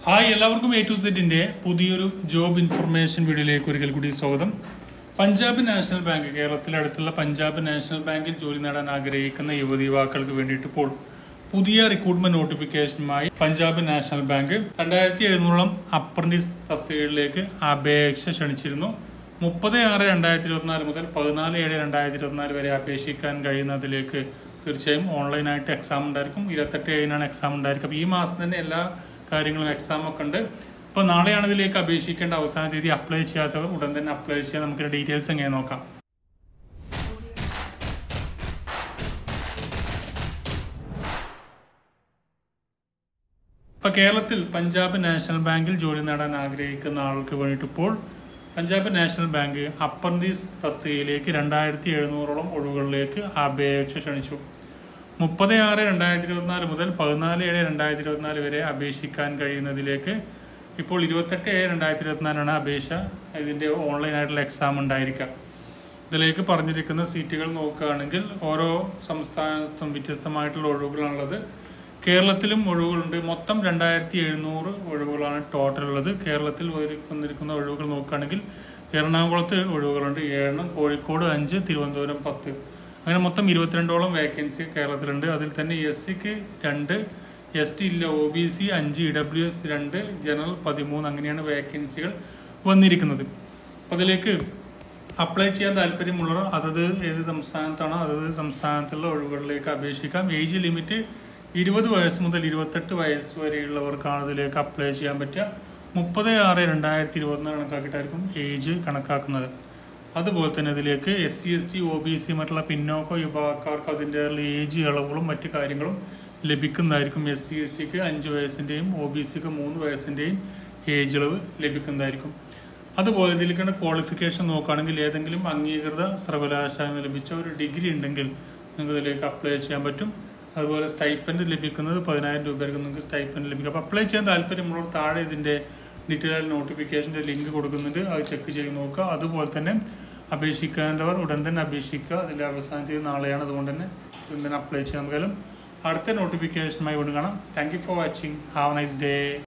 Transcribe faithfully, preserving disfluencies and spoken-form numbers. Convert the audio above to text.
Hi എല്ലാവർക്കും A to സെറ്റിൻ്റെ പുതിയൊരു ജോബ് ഇൻഫർമേഷൻ വീഡിയോയിലേക്ക് ഒരിക്കൽ കൂടി സ്വാഗതം. പഞ്ചാബ് നാഷണൽ ബാങ്ക്, കേരളത്തിലെ അടുത്തുള്ള പഞ്ചാബ് നാഷണൽ ബാങ്കിൽ ജോലി നേടാൻ ആഗ്രഹിക്കുന്ന യുവതി യുവാക്കൾക്ക് വേണ്ടിയിട്ട് ഇപ്പോൾ പുതിയ റിക്രൂട്ട്മെന്റ് നോട്ടിഫിക്കേഷനുമായി പഞ്ചാബ് നാഷണൽ ബാങ്ക് രണ്ടായിരത്തി എഴുന്നൂറോളം അപ്രന്റീസ് തസ്തികകളിലേക്ക് അപേക്ഷ ക്ഷണിച്ചിരുന്നു. മുപ്പത് ആറ് രണ്ടായിരത്തി ഇരുപത്തിനാല് മുതൽ പതിനാല് ഏഴ് രണ്ടായിരത്തി ഇരുപത്തിനാല് വരെ അപേക്ഷിക്കാൻ കഴിയുന്നതിലേക്ക് തീർച്ചയായും ഓൺലൈനായിട്ട് എക്സാം ഉണ്ടായിരിക്കും. ഇരുപത്തെട്ട് ഏഴിനാണ് എക്സാം ഉണ്ടായിരിക്കും. അപ്പോൾ ഈ മാസം തന്നെ എല്ലാ കാര്യങ്ങളും എക്സാം ഒക്കെ ഉണ്ട്. അപ്പോൾ നാളെയാണ് ഇതിലേക്ക് അപേക്ഷിക്കേണ്ട അവസാന തീയതി. അപ്ലൈ ചെയ്യാത്തവർ ഉടൻ തന്നെ അപ്ലൈ ചെയ്യാൻ. നമുക്ക് ഡീറ്റെയിൽസ് എങ്ങനെ നോക്കാം. ഇപ്പോൾ കേരളത്തിൽ പഞ്ചാബ് നാഷണൽ ബാങ്കിൽ ജോലി നേടാൻ ആഗ്രഹിക്കുന്ന ആൾക്ക് വേണ്ടിയിട്ട് ഇപ്പോൾ പഞ്ചാബ് നാഷണൽ ബാങ്ക് അപ്രന്റീസ് തസ്തികയിലേക്ക് രണ്ടായിരത്തി എഴുന്നൂറോളം ഒഴിവുകളിലേക്ക് അപേക്ഷ ക്ഷണിച്ചു. മുപ്പത് ആറ് രണ്ടായിരത്തി ഇരുപത്തിനാല് മുതൽ പതിനാല് ഏഴ് രണ്ടായിരത്തി ഇരുപത്തിനാല് വരെ അപേക്ഷിക്കാൻ കഴിയുന്നതിലേക്ക് ഇപ്പോൾ ഇരുപത്തെട്ട് ഏഴ് രണ്ടായിരത്തി ഇരുപത്തിനാലാണ് അപേക്ഷ. ഇതിൻ്റെ ഓൺലൈനായിട്ടുള്ള എക്സാം ഉണ്ടായിരിക്കുക. ഇതിലേക്ക് പറഞ്ഞിരിക്കുന്ന സീറ്റുകൾ നോക്കുകയാണെങ്കിൽ ഓരോ സംസ്ഥാനത്തും വ്യത്യസ്തമായിട്ടുള്ള ഒഴിവുകളാണുള്ളത്. കേരളത്തിലും ഒഴിവുകളുണ്ട്. മൊത്തം രണ്ടായിരത്തി എഴുന്നൂറ് ഒഴിവുകളാണ് ടോട്ടൽ ഉള്ളത്. കേരളത്തിൽ വന്നിരിക്കുന്ന ഒഴിവുകൾ നോക്കുകയാണെങ്കിൽ എറണാകുളത്ത് ഒഴിവുകളുണ്ട് ഏഴെണ്ണം, കോഴിക്കോട് അഞ്ച്, തിരുവനന്തപുരം പത്ത്, അങ്ങനെ മൊത്തം ഇരുപത്തിരണ്ടോളം വേക്കൻസി കേരളത്തിലുണ്ട്. അതിൽ തന്നെ എസ് സിക്ക് രണ്ട്, എസ് ടി ഇല്ല, ഒ ബി സി അഞ്ച്, ഇ ഡബ്ല്യു എസ് രണ്ട്, ജനറൽ പതിമൂന്ന്, അങ്ങനെയാണ് വേക്കൻസികൾ വന്നിരിക്കുന്നത്. അപ്പോൾ അതിലേക്ക് അപ്ലൈ ചെയ്യാൻ താല്പര്യമുള്ളവർ അതത് ഏത് സംസ്ഥാനത്താണോ അതത് സംസ്ഥാനത്തുള്ള ഒഴിവുകളിലേക്ക് അപേക്ഷിക്കാം. ഏജ് ലിമിറ്റ് ഇരുപത് വയസ്സ് മുതൽ ഇരുപത്തെട്ട് വയസ്സ് വരെയുള്ളവർക്കാണ് ഇതിലേക്ക് അപ്ലൈ ചെയ്യാൻ പറ്റുക. മുപ്പത് ആറ് രണ്ടായിരത്തി ഇരുപത്തിനാല് കണക്കാക്കിയിട്ടായിരിക്കും ഏജ് കണക്കാക്കുന്നത്. അതുപോലെ തന്നെ ഇതിലേക്ക് S C S T O B C മറ്റുള്ള പിന്നോക്ക വിഭാഗക്കാർക്ക് അതിൻ്റെ ഏജ് ഇളവുകളും മറ്റു കാര്യങ്ങളും ലഭിക്കുന്നതായിരിക്കും. എസ് സി എസ് ടിക്ക് അഞ്ച് വയസ്സിൻ്റെയും ഒ ബി സിക്ക് മൂന്ന് വയസ്സിൻ്റെയും ഏജ് ഇളവ് ലഭിക്കുന്നതായിരിക്കും. അതുപോലെ ഇതിലേക്കാണ് ക്വാളിഫിക്കേഷൻ നോക്കുകയാണെങ്കിൽ ഏതെങ്കിലും അംഗീകൃത സർവകലാശാല ലഭിച്ച ഒരു ഡിഗ്രി ഉണ്ടെങ്കിൽ നിങ്ങൾക്ക് ഇതിലേക്ക് അപ്ലൈ ചെയ്യാൻ പറ്റും. അതുപോലെ സ്റ്റൈപ്പൻഡ് ലഭിക്കുന്നത് പതിനായിരം രൂപയായിരിക്കും നിങ്ങൾക്ക് സ്റ്റൈപ്പൻഡ് ലഭിക്കും. അപ്പോൾ അപ്ലൈ ചെയ്യാൻ താല്പര്യമുള്ളവർ താഴെ ഇതിൻ്റെ ഡീറ്റെയിൽ നോട്ടിഫിക്കേഷൻ്റെ ലിങ്ക് കൊടുക്കുന്നുണ്ട്. അത് ചെക്ക് ചെയ്ത് നോക്കുക. അതുപോലെ തന്നെ അപേക്ഷിക്കേണ്ടവർ ഉടൻ തന്നെ അപേക്ഷിക്കുക. അതിൻ്റെ അവസാന തീയതി നാളെയാണ്. അതുകൊണ്ട് തന്നെ ഉടൻ തന്നെ അപ്ലൈ ചെയ്യാൻ. നമുക്കെല്ലാം അടുത്ത നോട്ടിഫിക്കേഷനുമായി വീണ്ടും കാണാം. Thank you for watching. Have a nice day.